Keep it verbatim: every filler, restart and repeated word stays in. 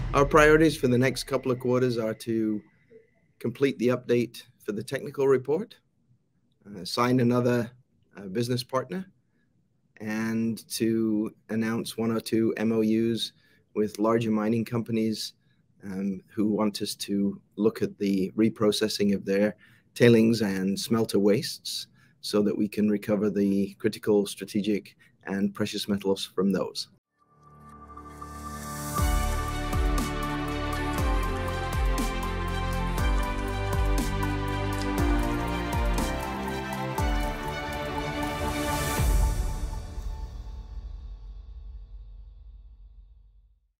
Our priorities for the next couple of quarters are to complete the update for the technical report, uh, sign another uh, business partner, and to announce one or two M O Us with larger mining companies um, who want us to look at the reprocessing of their tailings and smelter wastes so that we can recover the critical, strategic, and precious metals from those.